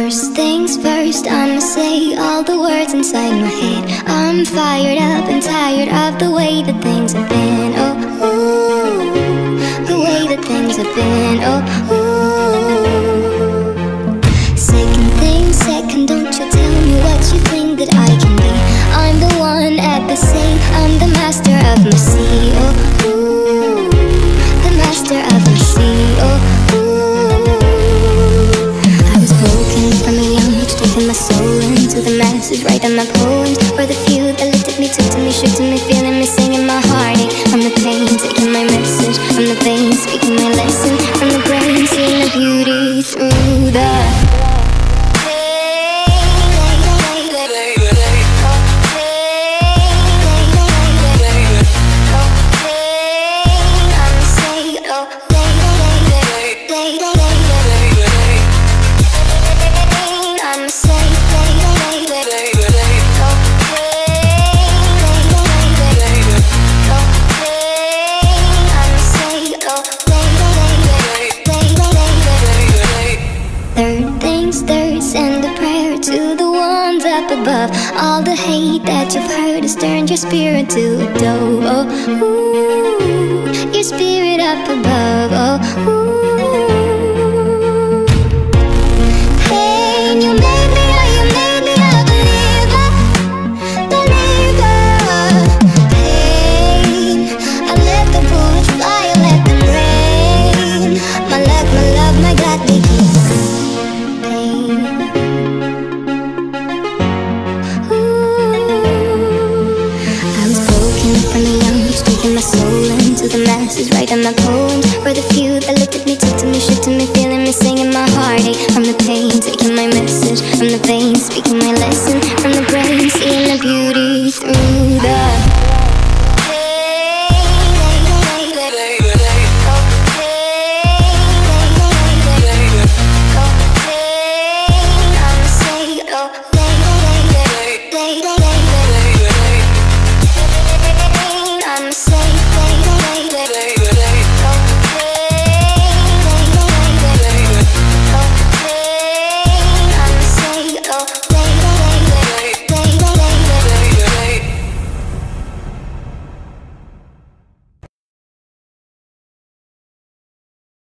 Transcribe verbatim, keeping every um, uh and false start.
First things first, I'ma say all the words inside my head. I'm fired up and tired of the way that things have been. Oh, ooh, the way that things have been. Oh, ooh. Second thing second, don't you tell me what you think that I can be. I'm the one at the same, I'm the master of my sea. Oh, ooh, the master of my sea. Oh, from a young age, taking my soul into the masses, writing my poems for the few that looked at me, took to me, shook to me, feeling me, singing my heartache. From the pain, taking my message, from the veins, speaking my lesson, from the brain, seeing the beauty through the send a prayer to the ones up above. All the hate that you've heard has turned your spirit to a dove. Oh, ooh, your spirit up above. Oh, ooh. Hey, you made me, oh, you made me a believer, believer. Pain, I let the bullets fly, I let them rain. My luck, my love, my God, they keep my soul into the masses, writing my poems for the few that looked at me, took to me, shook to me, feeling me, singing my heartache. From the pain, taking my message, from the veins, speaking my lesson, from the brain, seeing the beauty through the